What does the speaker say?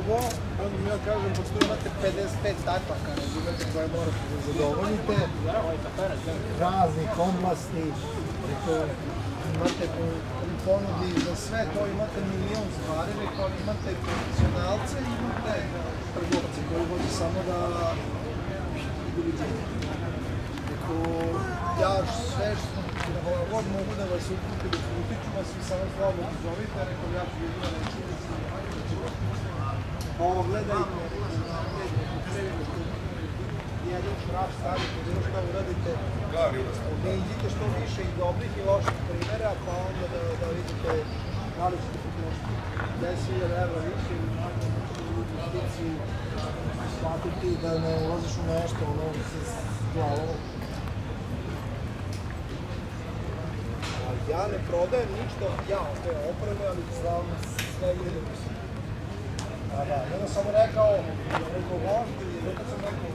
drugo, onda mi ja kažem, pošto imate 55 tačaka, razumete, koje morate da zadovoljite, raznih oblasti, imate u ponudi za sve to, imate milion stvari, imate profesionalce, imate trgovce koji hoće samo da ja sve što god mogu da vas utiču vas i samo slobodno zovite, rekao ja ću ljudima reći ovo gledajte, jedan šraf stavite, bilo što uradite, vidite što više i dobrih i loših primjera, pa onda da vidite da li ćete potrošiti 10.000 evra više ili manje investiciju shvatiti da ne ulaziš u nešto, ono se glavom. Ja ne prodajem ništa, ja te opreme, ali slavno sve ide u se. Da, onda sam rekao, možete li, rekao sam rekao,